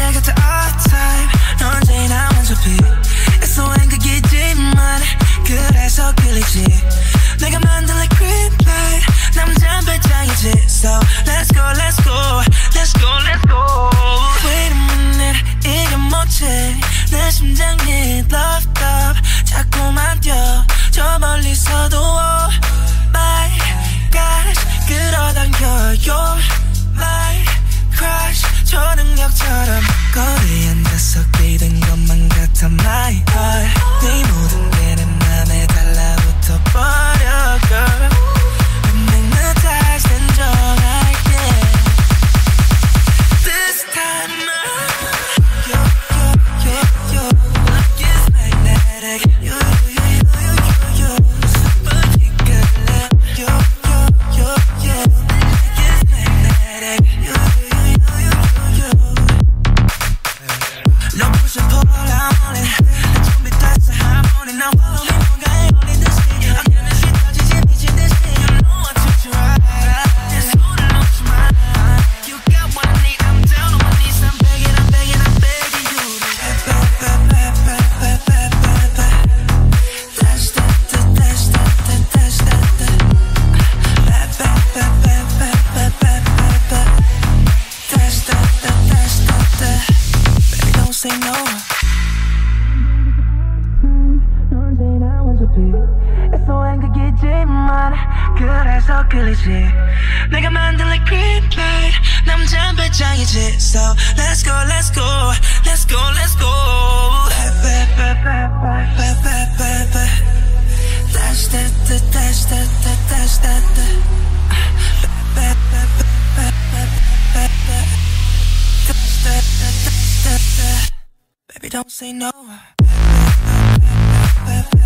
내 곁에 all time 넌 언제나 원조피 애써한 그기지만 그래서 끌리지 내가 만든 like green light 남자 배짱이지 So let's go let's go let's go let's go Wait a minute 이게 뭐지 내 심장이 love love 자꾸만 뛰어 저 멀리서도 Oh my gosh 끌어당겨 You're my crush 초능력처럼 거리에 앉아서 뛰던 것만 같아 my heart 네 모든 게 내 맘에 달라붙어 버려 girl Hypnotized and 정할게 This time you look is magnetic you super kick you is magnetic No push and pull I'm on it 난 준비됐어 I'm on it Now follow me 뭔가에 걸리듯이 I'm gonna shit 터지지 미치듯이 You know I treat you right 내 손을 놓지 마 You got what I need I'm down on my knees I'm begging I'm begging I'm begging you Dash that dash that dash that Dash that Baby don't say no 언제나 원조피 애써한 그기지만 그래서 끌리지 내가 만든 like green light 남자 배짱이지 So let's go let's go let's go let's go Dash that dash that dash that Baby don't say no